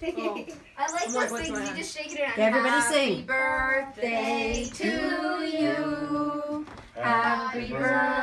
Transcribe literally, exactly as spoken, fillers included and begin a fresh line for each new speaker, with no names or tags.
Oh.
I like
I'm
those
like, what's
things.
my
You
hand?
just shake it around.
Everybody
Happy
sing.
birthday to you. Happy birthday.